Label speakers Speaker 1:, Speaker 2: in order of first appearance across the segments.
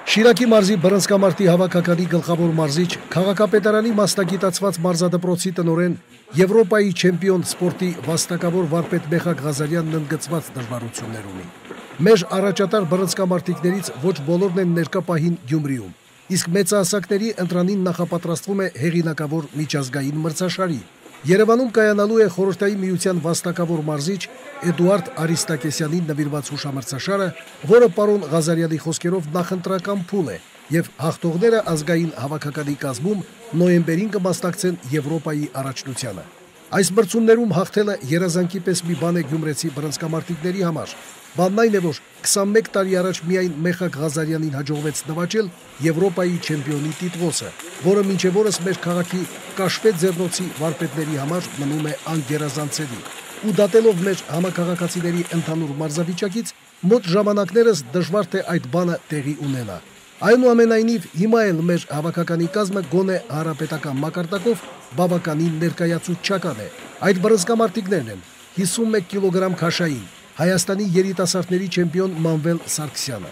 Speaker 1: Շիրակի մարզի բռնցքամարտի հավաքականի գլխավոր մարզիչ, քաղաքապետարանի մասնագիտացված մարզադպրոցի տնօրեն, Եվրոպայի չեմպիոն սպորտի վաստակավոր վարպետ Մեխակ Ղազարյանն ընդգծված դժվարություններ ունի։ Մեր առաջատար բռնցքամարտիկներից ոչ բոլորն են ներկա պահին Գյումրիում, իսկ մեծահասակների ընտրանին նախապատրաստվում է հեղինակավոր միջազգային մրցաշարի։ Երևանում կայանալու է խորհրդային միության վաստակավոր մարզիչ Էդուարդ Արիստակեսյանին նվիրված հուշամրցաշարը, որը պարոն Ղազարյանի խոսքերով նախընտրական փուլ է, եւ հաղթողները ազգային հավաքականի կազմում նոյեմբերին կմասնակցեն Եվրոպայի առաջնությանը։ Այս մրցումներում հաղթելը երազանքի պես մի բան է գյումրեցի բռնցքամարտիկների համար։ Բանն այն է, որ 21 տարի առաջ միայն Մեխակ Ղազարյանին հաջողվեց նվաճել Եվրոպայի չեմպիոնի տիտղոսը, որը մինչև օրս մեր քաղաքի Կաշվե ձեռնոցի վարպետների համար մնում է անգերազանցելի։ Ու դատելով մեր համաքաղաքացիների ընդհանուր մարզավիճակից, մոտ ժամանակներս դժվար թե այդ բանը տեղի ունենա։ Այնուամենայնիվ, հիմա էլ մեր հավաքականի կազմը գոնե հանրապետական մակարդակով բավականին ներկայացուցչական է։ Այդ բռնցքամարտիկներն են 51 կիլոգրամ քաշային Հայաստանի երիտասարդների չեմպիոն Մանվել Սարգսյանը,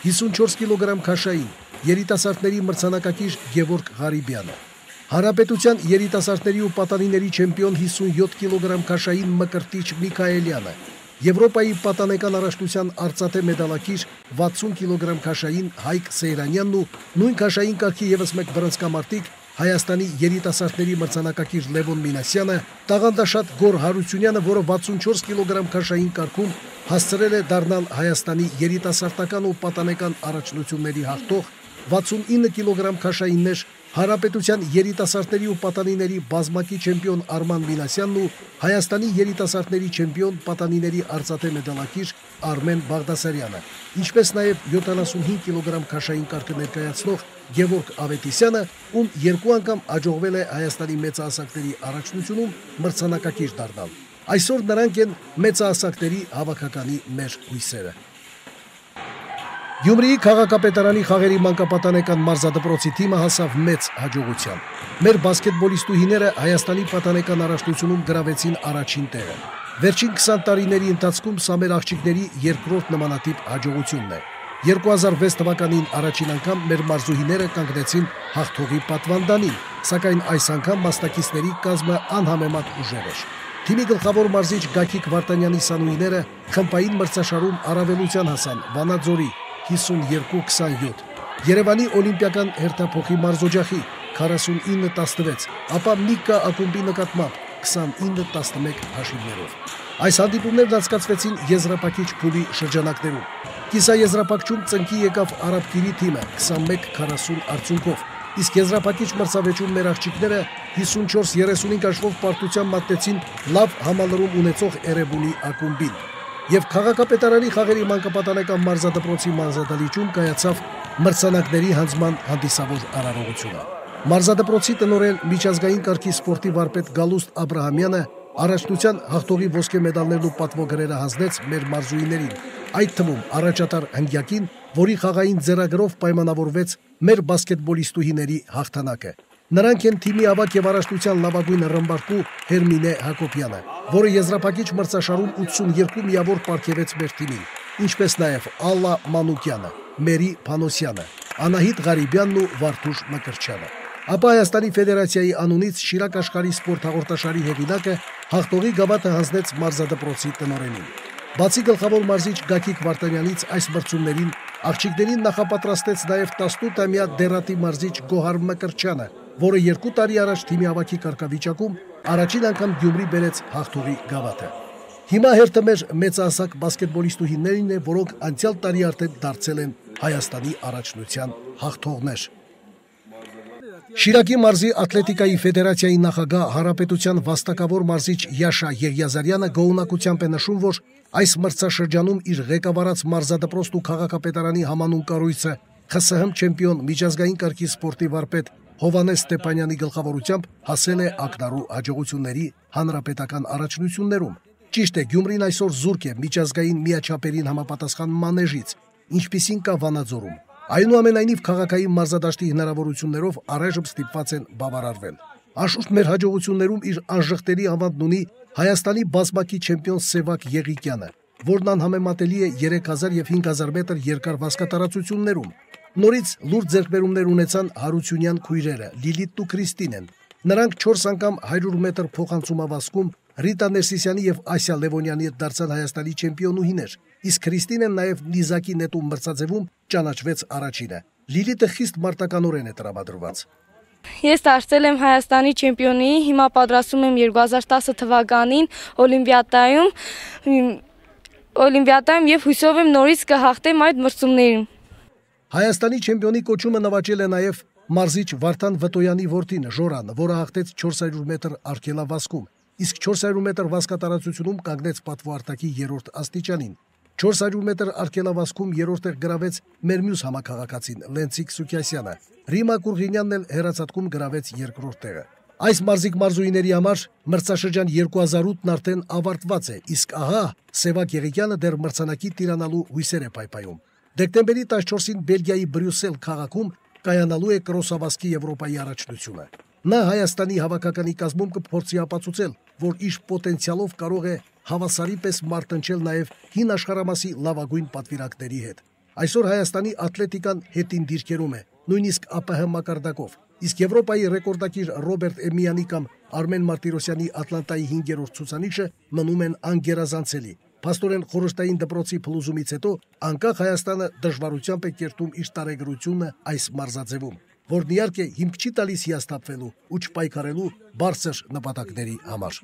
Speaker 1: 54 կիլոգրամ քաշային երիտասարդների մրցանակակիր Գևորգ Ղարիբյանը, Հանրապետության երիտասարդների ու պատանիների չեմպիոն 57 կիլոգրամ քաշային Մկրտիչ Միքայելյանը, Եվրոպայի պատանեկան առաջնության արծաթե մեդալակիր 60 կիլոգրամ քաշային Հայկ Սեյրանյանն ու նույն քաշային կարգի եւս մեկ բռնցքամարտիկ Հայաստանի երիտասարդների մրցանակակիր Լևոն Մինասյանը, տաղանդաշատ Գոր Հարությունյանը, որը 64 կիլոգրամ քաշային կարգում հասցրել է դառնալ Հայաստանի երիտասարդական ու պատանեկան առաջնությունների հաղթող, 69 կիլոգրամ քաշայիններ Հանրապետության երիտասարդների ու պատանիների բազմակի չեմպիոն Արման Մինասյանն ու Հայաստանի երիտասարդների չեմպիոն պատանիների արծաթե մեդալակիր Արմեն Բաղդասարյանը, ինչպես նաև 75 կիլոգրամ քաշային կարգը ներկայացնող Գևորգ Ավետիսյանը, ում երկու անգամ հաջողվել է Հայաստանի մեծահասակների առաջնությունում մրցանակակիր դառնալ։ Այսօր նրանք են մեծահասակների հավաքականի մեր հույսերը։ Գյումրիի քաղաքապետարանի խաղերի մանկապատանեկան մարզադպրոցի թիմը հասավ մեծ հաջողության։ Մեր բասկետբոլիստուհիները Հայաստանի պատանեկան առաջնությունում գրավեցին առաջին տեղը։ Վերջին 20 տարիների ընթացքում սա մեր աղջիկների երկրորդ նմանատիպ հաջողությունն է։ 2006 թվականին առաջին անգամ մեր մարզուհիները կանգնեցին հաղթողի պատվանդանին, սակայն այս անգամ մասնակիցների կազմը անհամեմատ ուժեղ էր։ Թիմի գլխավոր մարզիչ Գագիկ Վարդանյանի սանուհիները խմբային մրցաշարում առավելության հասան Վանաձորի 52-27, Երևանի օլիմպիական հերթափոխի մարզօջախի 49-16, ապա Միկա ակումբի նկատմամբ 29-11 հաշիվներով։ Այս հանդիպումներն անցկացվեցին եզրափակիչ փուլի շրջանակներում։ Կիսաեզրափակչում ծնկի եկավ Արաբկիրի թիմը 21-40 արդյունքով, իսկ եզրափակիչ մրցավեճում մեր աղջիկները 54-35 հաշվով պարտության մատնեցին լավ համալրում ունեցող Էրեբունի ակումբին։ Եվ քաղաքապետարանի խաղերի մանկապատանեկան մարզադպրոցի մարզադահլիճում կայացավ մրցանակների հանձնման հանդիսավոր արարողությունը։ Մարզադպրոցի տնօրեն միջազգային կարգի սպորտի վարպետ Գալուստ Աբրահամյանը առաջնության հաղթողի ոսկե մեդալներն ու պատվոգրերը հանձնեց մեր մարզուհիներին, այդ թվում առաջատար հնգյակին, որի խաղային ձեռագրով պայմանավորվեց մեր բասկետբոլիստուհիների հաղթանակը։ Նրանք են թիմի ավագ եւ առաջնության լավագույն ռմբարկու Հերմինե Հակոբյանը, որը եզրափակիչ մրցաշարում 82 միավոր պարգևեց մեր թիմին, ինչպես նաև Ալլա Մանուկյանը, Մերի Փանոսյանը, Անահիտ Ղարիբյանն ու Վարդուշ Մկրտչյանը։ Ապա Հայաստանի Ֆեդերացիայի անունից Շիրակ աշխարհի սպորտ հաղորդաշարի հեղինակը հաղթողի գավաթը հանձնեց մարզադպրոցի տնօրենին։ Բացի գլխավոր մարզիչ Գագիկ Վարդանյանից այս մրցումներին աղջիկներին նախապատրաստեց նաև 18-ամյա դերատի մարզիչ Գոհար Մկրտչյանը, որը 2 տարի առաջ թիմի ավագի կարգավիճակում առաջին անգամ Գյումրի բերեց հաղթողի գավաթը։ Հիմա հերթը մեր մեծահասակ բասկետբոլիստուհիներին է, որոնք անցյալ տարի արդեն դարձել են Հայաստանի առաջնության հաղթողներ։ Շիրակի մարզի ատլետիկայի ֆեդերացիայի նախագահ Հանրապետության վաստակավոր մարզիչ Յաշա Եղիազարյանը գոհունակությամբ է նշում, որ այս մրցաշրջանում իր ղեկավարած մարզադպրոցն ու քաղաքապետարանի համանուն կառույցը ԽՍՀՄ չեմպիոն միջազգային կարգի սպորտի վարպետ Հովհաննես Ստեփանյանի գլխավորությամբ հասել է ակնառու հաջողությունների հանրապետական առաջնություններում։ Ճիշտ է, Գյումրին այսօր զուրկ է միջազգային միաչափերին համապատասխան մանեժից, ինչպիսին կա Վանաձորում։ Այնուամենայնիվ քաղաքային մարզադաշտի հնարավորություններով առայժմ ստիպված են բավարարվել։ Անշուշտ մեր հաջողություններում իր անժխտելի ավանդն ունի Հայաստանի բազմակի չեմպիոն Սևակ Եղիկյանը, որն անհամեմատելի է 3000 եւ 5000 մետր երկար վազքատարածություններում։ Նորից լուրջ ձեռքբերումներ ունեցան Հարությունյան քույրերը Լիլիթն ու Քրիստինեն։ Նրանք 4 անգամ 100 մետր փոխանցումավազքում Ռիտա Ներսիսյանի եւ Ասիա Լևոնյանի հետ դարձան Հայաստանի չեմպիոնուհիներ, իսկ Քրիստինեն նաեւ նիզակի նետում մրցաձևում ճանաչվեց առաջինը։ Լիլիթը խիստ մարտականորեն է տրամադրված։
Speaker 2: Ես դարձել եմ Հայաստանի չեմպիոնի, հիմա պատրաստում եմ 2010 թվականին Օլիմպիադայում եւ հույսով եմ նորից կհաղթեմ այդ մրցումներին։
Speaker 1: Հայաստանի չեմպիոնի կոչումը նվաճել է նաեւ մարզիչ Վարդան Վտոյանի որդին Ժորան, որը հաղթեց 400 մետր արգելավազքում, իսկ 400 մետր վազկատարածությունում կանգնեց պատվո արտակի 3-րդ աստիճանին։ 400 մետր արգելավազքում 3-րդ տեղ գրավեց մեր մյուս համակարգացին Լենցիկ Սուքիասյանը։ Ռիմա Կուրղինյանն էլ հեռացածքում գրավեց 2-րդ տեղը։ Այս մարզիկ մարզուհիների համար մրցաշրջան 2008-ն արդեն ավարտված է, իսկ ահա Սևակ Եղիկյանը դեռ մրցանակի տիրանալու հույսեր է պայպայում։ Դեկտեմբերի 14-ին Բելգիայի Բրյուսել քաղաքում կայանալու է կրոսավազքի Եվրոպայի առաջնությունը։ Նա Հայաստանի հավաքականի կազմում կփորձի ապացուցել, որ իր պոտենցիալով կարող է հավասարի պես մարտնչել նաև հին աշխարհամասի լավագույն պատվիրակների հետ։ Այսօր Հայաստանի ատլետիկան հետին դիրքերում է, նույնիսկ ԱՊՀ մակարդակով, իսկ Եվրոպայի ռեկորդակիր Ռոբերտ Էմիյանի կամ Արմեն Մարտիրոսյանի Ատլանտայի 5-րդ ցուցանիշը մնում են անգերազանցելի։ Փաստորեն խորհրդային դպրոցի փլուզումից հետո անկախ Հայաստանը դժվարությամբ է կերտում իր տարեգրությունը այս մարզաձևում, որն իհարկե հիմք չի տալիս հիասթափվելու ու չպայքարելու բարձր նպատակների համար։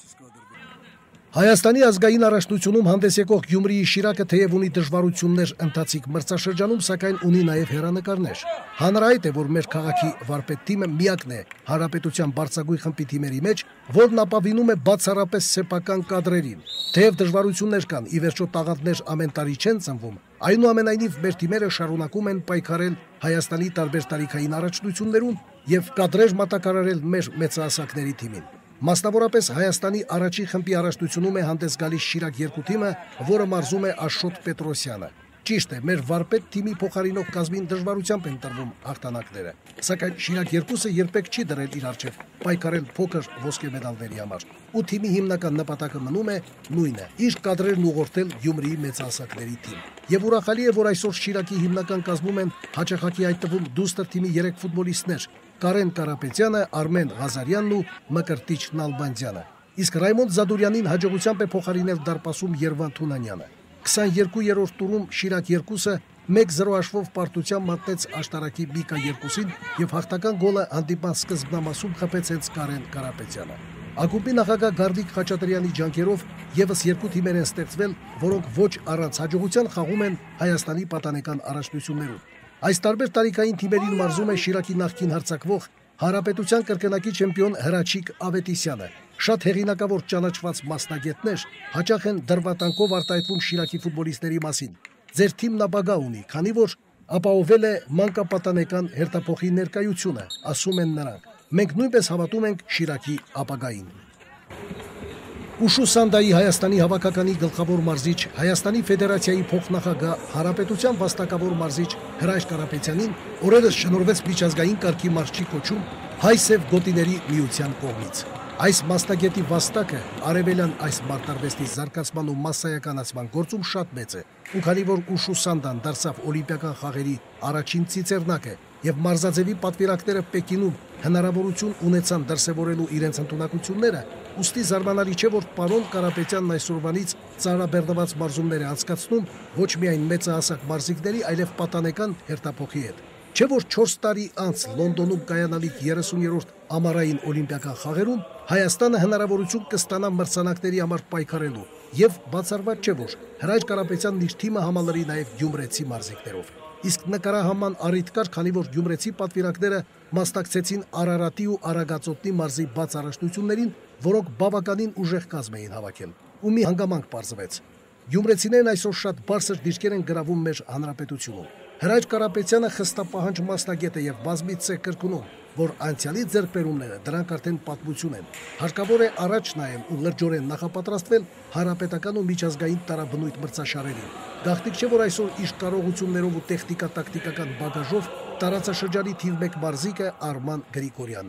Speaker 1: Հայաստանի ազգային առաջնությունում հանդես եկող Գյումրիի Շիրակը թեև ունի դժվարություններ ընթացիկ մրցաշրջանում, սակայն ունի նաև հեռանկարներ։ Հանրահայտ է, որ մեր քաղաքի վարպետ թիմը միակն է հանրապետության բարձրագույն խմբի թիմերի մեջ, որն ապավինում է բացառապես սեփական կադրերին։ Թեև դժվարություններ կան, ի վերջո տաղանդներ ամեն տարի չեն ծնվում, այնուամենայնիվ մեր թիմերը շարունակում են պայքարել Հայաստանի տարբեր տարիքային առաջնություններում եւ կադրեր մատակարարել մեր մեծահասակների թիմին։ Մասնավորապես Հայաստանի առաջին խմբի առաջնությունում է հանդես գալիս Շիրակ 2 թիմը, որը մարզում է Աշոտ Պետրոսյանը։ Ճիշտ է, մեր վարպետ թիմի փոխարինող կազմին դժվարությամբ են տրվում հաղթանակները, սակայն Շիրակ 2-ը երբեք չի դրել իր առջև պայքարել փոքր ոսկե մեդալների համար, ու թիմի հիմնական նպատակը մնում է նույնը՝ իր կադրերն ուղղորդել Գյումրիի մեծահասակների թիմ։ Եվ ուրախալի է, որ այսօր Շիրակի հիմնական կազմում են հաճախակի այդ թվում դուստր թիմի 3 ֆուտբոլիստներ՝ Կարեն Կարապետյանը, Արմեն Ղազարյանն ու Մկրտիչ Նալբանդյանը, իսկ Ռայմոնդ Զադուրյանին հաջողությամբ է փոխարինել դարպասում Երվան Թունանյանը։ 22-րդ տուրում Շիրակ 2-ը 1-0 հաշվով պարտությամբ մատնեց աշտարակի Միկա 2-ին եւ հաղթական գոլը հանդիպան սկզբնամասում խփեց հենց Կարեն Կարապետյանը։ Ակումբի նախագահ Գարդիկ Խաչատրյանի ջանքերով եւս 2 թիմեր են ստեղծվել, որոնք ոչ առանց հաջողության խաղում են Հայաստանի պատանեկան առաջնություններում։ Այս տարբեր տարիքային թիմերին մարզում է Շիրակի նախկին հարձակվող Հանրապետության կրկնակի չեմպիոն Հրաչիկ Ավետիսյանը։ Շատ հեղինակավոր ճանաչված մասնագետներ հաճախ են դրվատանքով արտահայտվում Շիրակի ֆուտբոլիստների մասին։ Ձեր թիմն ապագա ունի, քանի որ ապահովել է մանկապատանեկան հերթափոխի ներկայությունը, ասում են նրանք։ Մենք նույնպես հավատում ենք Շիրակի ապագային։ Ուշու Սանդայի Հայաստանի հավաքականի գլխավոր մարզիչ, Հայաստանի Ֆեդերացիայի փոխնախագահ, Հանրապետության վաստակավոր մարզիչ Հրաչ Կարապետյանին օրերս շնորհվեց միջազգային կարգի մարզչի կոչում Հայ-Սև գոտիների միության կողմից։ Այս մասնագետի վաստակը արևելյան այս մարտարվեստի զարգացման ու մասսայականացման գործում շատ մեծ է, ու քանի որ Ուշու Սանդան դարձավ օլիմպիական խաղերի առաջին ցիցեռնակը եւ մարզաձևի պատվիրակները Պեկինում հնարավորություն ունեցան դրսևորելու իրենց հնտունակությունները, ուստի զարմանալի չէ, որ պարոն Կարապետյանն այսօրվանից ծանրաբեռնված մարզումներ է անցկացնում ոչ միայն մեծահասակ մարզիկների, այլև պատանեկան հերթափոխի հետ։ Չէ որ 4 տարի անց Լոնդոնում կայանալիք 30-րդ ամառային օլիմպիական խաղերում Հայաստանը հնարավորություն կստանա մրցանակների համար պայքարելու եւ բացառված չէ որ Հրաչ Կարապետյանն իր թիմը համալրի նաեւ գյումրեցի մարզիկներով։ Իսկ նկարահանման առիթ կար, քանի որ գյումրեցի պատվիրակները մասնակցեցին Արարատի ու Արագածոտնի մարզի բաց առաջնություններին, որոնք բավականին ուժեղ կազմ էին հավաքել։ Ու մի հանգամանք պարզվեց։ Գյումրեցիներն այսօր շատ բարձր դիրքեր են գրավում մեր հանրապետությունում։ Հրաչ Կարապետյանը խստապահանջ մասնագետ է եւ բազմիցս է կրկնում, որ անցյալի ձեռքբերումները դրանք արդեն պատմություն են։ Հարկավոր է առաջ նայել ու լրջորեն նախապատրաստվել հանրապետական ու միջազգային տարաբնույթ մրցաշարերին։ Գաղտնիք չէ, որ այսօր իր կարողություններով ու տեխնիկա-տակտիկական բագաժով տարածաշրջանի թիվ 1 մարզիկը Արման Գրիգորյանն է։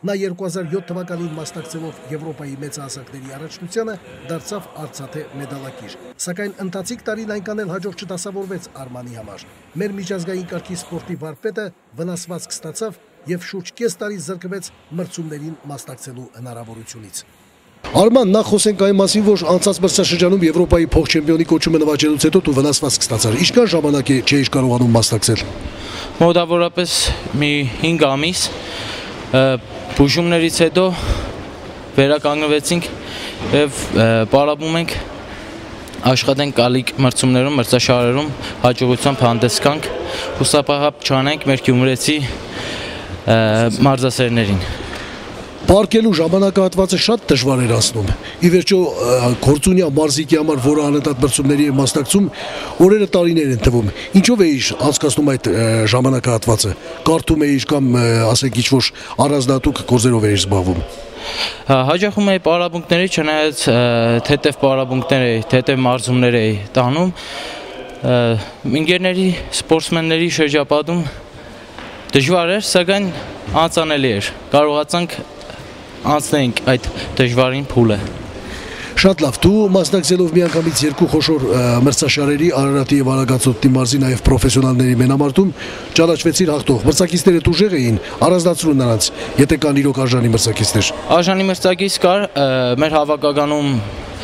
Speaker 1: Նա 2007 թվականին մասնակցելով Եվրոպայի մեծահասակների առաջնությանը դարձավ արծաթե մեդալակիր։ Սակայն ընթացիկ տարին այնքան էլ հաջող չդասավորվեց Արմանի համար։ Մեր միջազգային կարգի սպորտի վարպետը վնասվածք ստացավ եւ շուրջ կես տարի զրկվեց մրցումներին մասնակցելու հնարավորությունից։ Արման, նախ խոսենք այն մասին, որ անցած մրցաշրջանում Եվրոպայի փոխչեմպիոնի կոչումը նվաճելուց հետո դու վնասվածք ստացար։ Ինչքան ժամանակ չէիր կարողանում մասնակցել։
Speaker 3: Մոտավորապես մի 5 ամիս բուժումներից հետո վերականգնվեցինք եւ պարապում ենք աշխատենք գալիք մրցումներում, մրցաշարերում հաջողությամբ հանդես գանք, հուսապահապ չանենք մեր գյումրեցի մարզասերներին։
Speaker 1: Պարկելու ժամանակահատվածը շատ դժվար էր անցնում։ Ի վերջո Գործունյա մարզիկի համար, որը անընդհատ մրցումների է մասնակցում, օրերը տարիներ են թվում։ Ինչով էիր անցկացնում այդ ժամանակահատվածը։ Կարդում էիր կամ ասենք ինչ-որ առանձնատուկ գործերով էիր զբաղվում։
Speaker 3: Հաջողում էի պարապմունքների, չնայած թեթև պարապմունքներ էի, թեթև մարզումներ էի տանում։ Ինգերների, սպորտսմենների շրջապատում դժվար էր, սակայն անցանելի էր։ Կարողացանք անցնենք այդ դժվարին փուլը։
Speaker 1: Շատ լավ, դու մասնակցելով միանգամից երկու խոշոր մրցաշարերի Արարատի եւ Արագածոտնի մարզի նաեւ պրոֆեսիոնալների մենամարտում ճանաչվեցիր հաղթող։ Մրցակիցները ուժեղ էին, առանձնացրու նրանց, եթե կան իրոք արժանի մրցակիցներ։
Speaker 3: Արժանի մրցակից կար, մեր հավաքականում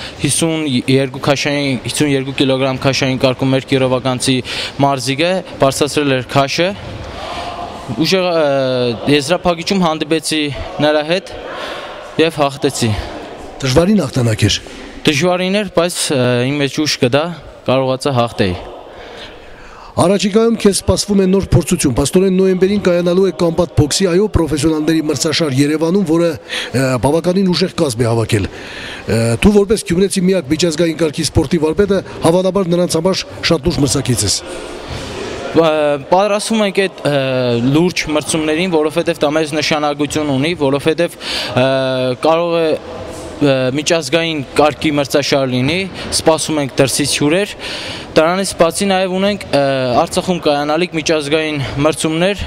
Speaker 3: 52 կիլոգրամ քաշային կարգում մեր կիրովականցի մարզիկը բարձրացրել էր քաշը։ Ուժեղ եզրափակիչում հանդիպեցի նրա հետ եւ հաղթեցի։
Speaker 1: Դժվարին հաղթանակ էր։
Speaker 3: Դժվարին էր, բայց իմ մեջ ուժ կդա, կարողացա հաղթեի։
Speaker 1: Առաջիկայում քեզ սպասվում է նոր փորձություն։ Պաստորեն նոյեմբերին կայանալու է Կամբատ բոքսի պրոֆեսիոնալների մրցաշար Երևանում, որը բավականին ուժեղ կազմ է հավաքել։ Դու որպես գյումրեցի միակ միջազգային կարգի սպորտի վարպետը հավանաբար նրանց համար շատ լուրջ մրցակից ես։
Speaker 3: Պատրաստվում ենք այդ լուրջ մրցումներին, որովհետև դա մեծ նշանակություն ունի, որովհետև կարող է միջազգային կարգի մրցաշար լինի, սպասում ենք դրսից հյուրեր, դրանից բացի նաև ունենք Արցախում կայանալիք միջազգային մրցումներ,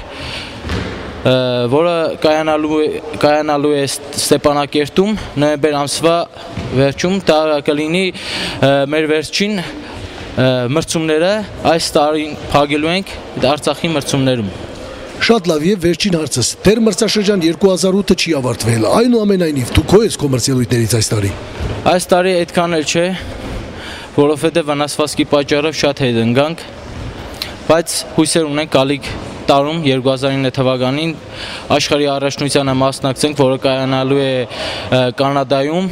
Speaker 3: որը կայանալու է Ստեփանակերտում նոյեմբեր ամսվա վերջում, դա կլինի մեր վերջին մրցումները, այս տարին փակելու ենք Արցախի մրցումներում։
Speaker 1: Շատ լավ, եւ վերջին հարցս, դեռ մրցաշրջան 2008-ը չի ավարտվել, այնուամենայնիվ դու քո ես քո մրցելույթներից այս տարի։
Speaker 3: Այս տարի այդքան էլ չէ, որովհետեւ վնասվածքի պատճառով շատ հետ ընկանք, բայց հույսեր ունենք գալիք տարում 2009 թվականին աշխարհի առաջնությանը մասնակցենք, որը կայանալու է Կանադայում։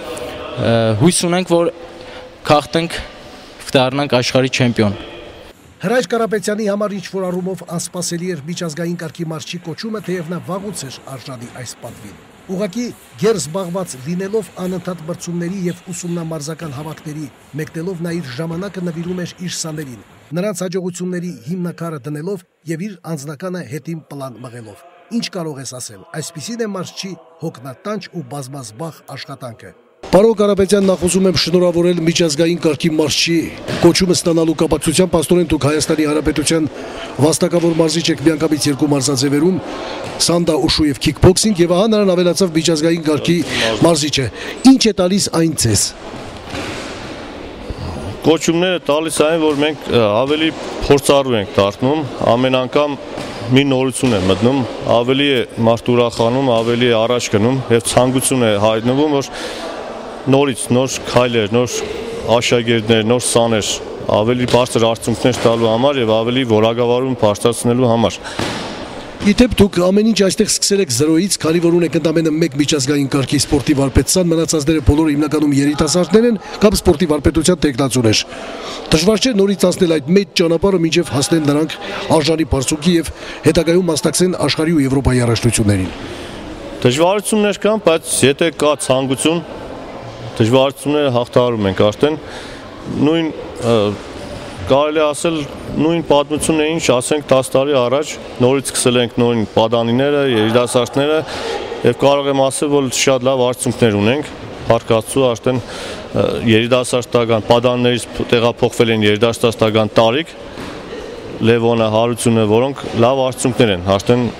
Speaker 3: Հույս ունենք, որ կհաղթենք, դառնանք աշխարհի չեմպիոն։
Speaker 1: Հրայր Կարապետյանի համար ինչ-որ առումով անսպասելի էր միջազգային կարգի մարզչի կոչումը, թեև նա վաղուց էր արժանի այս պատվին։ Ուղղակի գեր զբաղված լինելով անընդհատ մրցումների եւ ուսումնամարզական հավաքների, մեկնելով նա իր ժամանակը նվիրում էր իր սաներին, նրանց հաջողությունների հիմնակարը դնելով եւ իր անձնականը հետին պլան մղելով։ Ինչ կարող ես ասել, այսպիսին է մարզչի հոգնատանչ ու բազմազբաղ աշխատանքը։ Պարոն Կարապետյան, նախ ուզում եմ շնորհավորել միջազգային կարգի մարզչի կոչումը ստանալու կապակցությամբ, պաստորեն դուք Հայաստանի Հանրապետության վաստակավոր մարզիչ եք միանգամից երկու մարզաձևերում, սանդա ուշու եւ քիքբոքսինգ, եւ ահա նրան ավելացավ միջազգային կարգի մարզիչը։ Ինչ է տալիս այն ցես։
Speaker 4: Կոչումները տալիս այն, որ մենք ավելի փորձառու ենք դառնում, ամեն անգամ մի նորություն է մտնում, ավելի է մարդ ուրախանում, ավելի է առաջ գնում եւ ցանկություն է հայտնվում, որ նորից նոր քայլեր, նոր աշակերտներ, նոր սաներ, ավելի բարձր արդյունքներ տալու համար եւ ավելի որակավորում բարձրացնելու համար։
Speaker 1: Իդեպ դուք ամեն ինչ այստեղ սկսել եք զրոյից, քանի որ ունեք ընդամենը մեկ միջազգային կարգի սպորտի վարպետության, մնացածները բոլորը հիմնականում երիտասարդներ են կամ սպորտի վարպետության տեխնացուներ։ Դժվար չէ նորից անցնել այդ մեծ ճանապարհը, մինչև հասնեն նրանք արժանի բարձունքի եւ հետագայում մասնակցեն աշխարհի ու Եվրոպայի առաջնություններին։
Speaker 4: Դժվարություններ կան, բայց եթե կա ցանկություն, դժվարությունները հաղթահարում ենք արդեն։ Նույն կարելի ասել նույն պատմությունն է, ինչ ասենք 10 տարի առաջ, նորից սկսել ենք նույն պատանիները, երիտասարդները եւ կարող եմ ասել, որ շատ լավ արդյունքներ ունենք։ Փառքաստու արդեն երիտասարդական պատանիներից տեղափոխվել են երիտասարդական տարիք, Լևոնը, Հարությունը, որոնք լավ արդյունքներ են, արդեն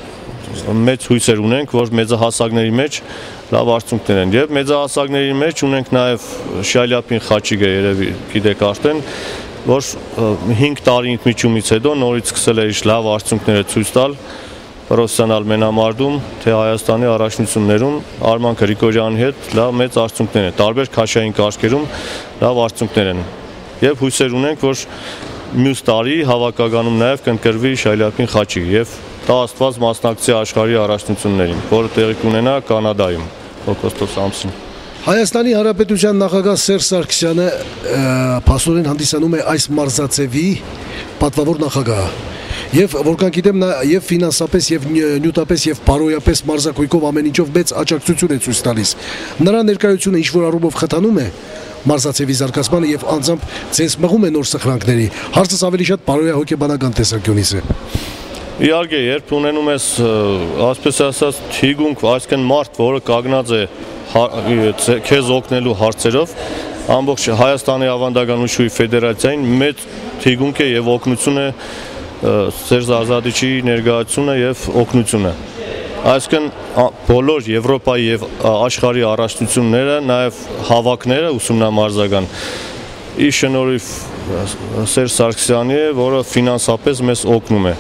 Speaker 4: մեծ հույսեր ունենք, որ մեծահասակների մեջ լավ արդյունքներ են եւ մեծահասակների մեջ ունենք նաեւ Շալյապին Խաչիկը երևի գիտեք արդեն, որ 5 տարի ընդմիջումից հետո նորից սկսել է իր լավ արդյունքները ցույց տալ պրոֆեսիոնալ մենամարտում, թե Հայաստանի առաջնություններում Արման Գրիգորյանի հետ լավ մեծ արդյունքներ են, տարբեր քաշային կարգերում լավ արդյունքներ են եւ հույսեր ունենք, որ մյուս տարի հավաքականում նաեւ կընկրվի Շալյապին Խաչիկը եւ դա Աստված մասնակցի աշխարհի առաջնություններին, որը տեղի կունենա Կանադայում օգոստոս ամսին։
Speaker 1: Հայաստանի Հանրապետության նախագահ Սերժ Սարգսյանը փաստորեն հանդիսանում է այս մարզաձևի պատվավոր նախագահը։ Եվ որքան գիտեմ նա եւ ֆինանսապես եւ նյութապես եւ բարոյապես մարզակույքով ամեն ինչով մեծ աջակցություն է ցույց տալիս։ Նրա ներկայությունը ինչ որ առումով խթանում է մարզաձևի զարգացմանը եւ անձամբ ցես մղում է նոր սխրանքների։ Հարցս ավելի շատ բարոյահոգեբանական տեսանկյունից է։
Speaker 4: Իհարկե, երբ ունենում ես, ասպես ասած, թիգունք, այսինքն մարդ, որը կանգնած է քեզ օգնելու հարցերով, ամբողջ Հայաստանի ավանդական ուժի ֆեդերացիային մեծ թիգունք է եւ օգնություն է Սերժ Ազատիչի ներկայացումը եւ օգնությունը։ Այսինքն բոլոր Եվրոպայի եւ աշխարհի առաջնությունները, նաեւ հավաքները ուսումնամարզական ի շնորհիվ Սերժ Սարգսյանի է, որը ֆինանսապես մեզ օգնում է։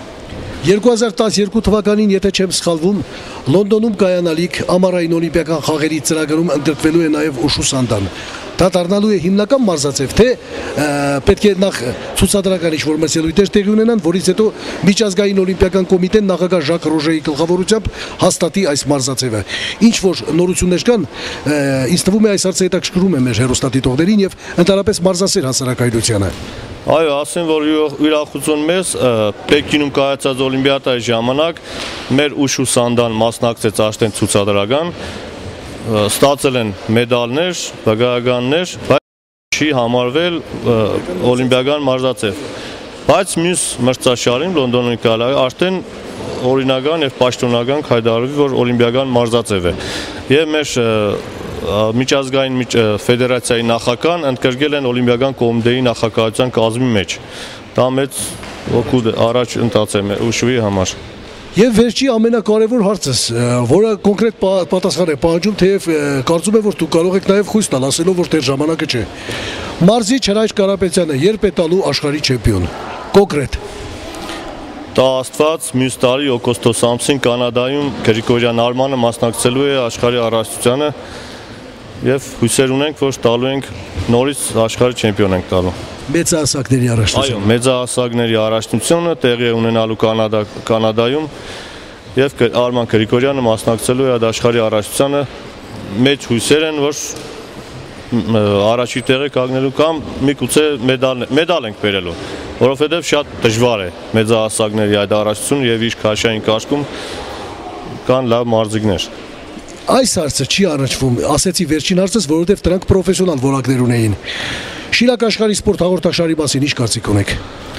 Speaker 1: 2012 թվականին, եթե չեմ սխալվում, Լոնդոնում կայանալիք ամառային օլիմպիական խաղերի ծրագրում ընդգրկվելու է նաև Ուշուսանդան։ Դա դառնալու է հիմնական մարզաձև, թե պետք է նախ ցուցադրական ինչ-որ մրցելույթեր տեղի ունենան, որից հետո միջազգային օլիմպիական կոմիտեն նախագահ Ժակ Ռոժեի գլխավորությամբ հաստատի այս մարզաձևը։ Ինչ որ նորություններ կան, ինձ թվում է այս հարցը հետաքրքրում է մեր հեռուստադիտողներին եւ ընդհանրապես մարզասեր հասարակայնությանը։
Speaker 4: Այո, ասեմ, որ ուրախություն մեզ Պեկինում կայացած օլիմպիադայի ժամանակ մեր Ուշուսանդան մասնակցեց արդեն ցուցադրական, ստացել են մեդալներ, բգայականներ, բայց չի համարվել օլիմպիական մարզաձև։ Բայց մյուս մրցաշարին Լոնդոնի կալա արդեն օրինական եւ պաշտոնական հայտարարվի, որ օլիմպիական մարզաձև է։ Եվ մեր միջազգային ֆեդերացիայի նախագահան ընդգրկել են օլիմպիական կոմիտեի նախագահության կազմի մեջ։ Դա մեծ օգուտ առաջ ընթաց է ուշուի համար։
Speaker 1: Եվ վերջի ամենակարևոր հարցս, որը կոնկրետ պատասխան է պահանջում, թեև կարծում եմ, որ դուք կարող եք նաև խույս տալ, ասելով, որ դեռ ժամանակը չէ։ Մարզիչ Հրաչ Կարապետյանը երբ է տալու աշխարհի չեմպիոն։ Կոնկրետ։
Speaker 4: Դա Աստված մյուս տարի օգոստոս ամսին Կանադայում Գրիգորյան Արմանը մասնակցելու է աշխարհի առաջնությանը եւ հույսեր ունենք, որ տալու ենք նորից աշխարհի չեմպիոն ենք տալու։
Speaker 1: Մեծահասակների առաջնությունը։
Speaker 4: Այո, մեծահասակների առաջնությունը տեղի է ունենալու Կանադայում եւ Արման Գրիգորյանը մասնակցելու է այդ աշխարհի առաջնությանը։ Մեծ հույսեր են, որ առաջի տեղը կանգնելու կամ միգուցե մեդալ ենք բերելու, որովհետեւ շատ դժվար է մեծահասակների այդ առաջնությունը եւ իր քաշային կարգում կան լավ մարզիկներ։
Speaker 1: Այս հարցը չի առնչվում, ասեցի վերջին հարցս, որովհետև դրանք պրոֆեսիոնալ որակներ ունեին։ Շիրակ աշխարհի սպորտ հաղորդաշարի մասին ինչ կարծիք ունեք։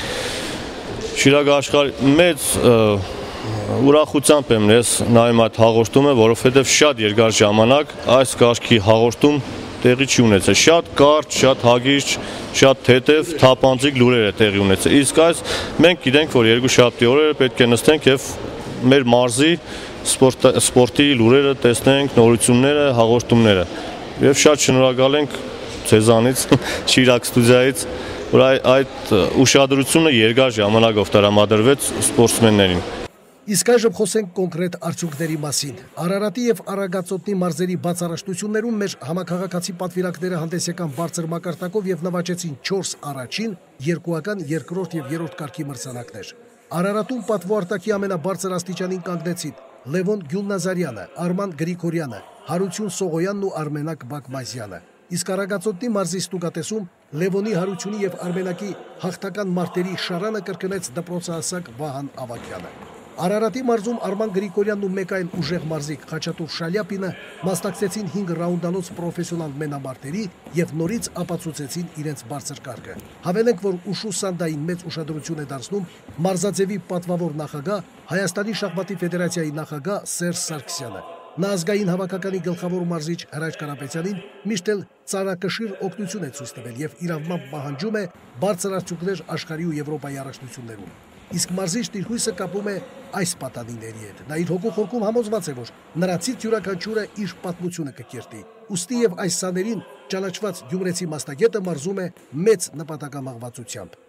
Speaker 4: Շիրակ աշխարհի մեծ ուրախությամբ եմ ես նայում այդ հաղորդումը, որովհետև շատ երկար ժամանակ այս կարգի հաղորդում տեղի չի ունեցել։ Շատ կարճ, շատ հագիշ, շատ թեթև, թափանցիկ լուրեր է տեղի ունեցել։ Իսկ այս մենք գիտենք, որ երկուշաբթի օրերը պետք է նստենք եւ մեր մարզի սպորտի լուրերը տեսնենք, նորությունները, հաղորդումները։ Եվ շատ շնորհակալ ենք ձեզանից, Շիրակ ստուդիայից, որ այդ ուշադրությունը երկար ժամանակով տրամադրվեց սպորտսմեններին։
Speaker 1: Իսկ այժմ խոսենք կոնկրետ արդյունքների մասին։ Արարատի եւ Արագածոտնի մարզերի բացառաշտություններում մեր համաքաղաքացի պատվիրակները հանդես եկան բարձր մակարդակով եւ նվաճեցին 4 առաջին, 2-ական, 2-րդ եւ 3-րդ կարգի մրցանակներ։ Արարատում պատվոարտակի ամենաբարձր աստիճանին կանգնեցին Լևոն Գյուլնազարյանը, Արման Գրիգորյանը, Հարություն Սողոյանն ու Արմենակ Բակմազյանը։ Իսկ Արագածոտնի մարզի ստուգատեսում Լևոնի, Հարությունի եւ Արմենակի հաղթական մարտերի շարանը կրկնեց դպրոցահասակ Վահան Ավագյանը։ Արարատի մարզում Արման Գրիգորյանն ու մեկ այլ ուժեղ մարզիկ Խաչատուր Շալյապինը մասնակցեցին 5 ռաունդանոց պրոֆեսիոնալ մենամարտերի եւ նորից ապացուցեցին իրենց բարձր կարգը։ Հավելենք, որ Ուշուսանդային մեծ ուշադրություն է դարձնում մարզաձևի պատվավոր նախագահ Հայաստանի շախմատի ֆեդերացիայի նախագահ Սերժ Սարգսյանը։ Նա ազգային հավաքականի գլխավոր մարզիչ Հրաչ Կարապետյանին միշտ էլ ծանրակշիռ օգնություն է ցույց տվել եւ իրավամբ պահանջում է բարձր արդյունքներ աշխարհի ու Եվրոպայի առաջնություններում։ իսկ մարզիչ Տիրհույսը կապում է այս պատանիների հետ։ Նա իր հոգու խորքում համոզված է, որ նրանցից յուրաքանչյուրը իր պատմությունը կկերտի։ Ուստի եւ այս սաներին ճանաչված գյումրեցի մասնագետը մարզում է մեծ նպատակամաղվածությամբ։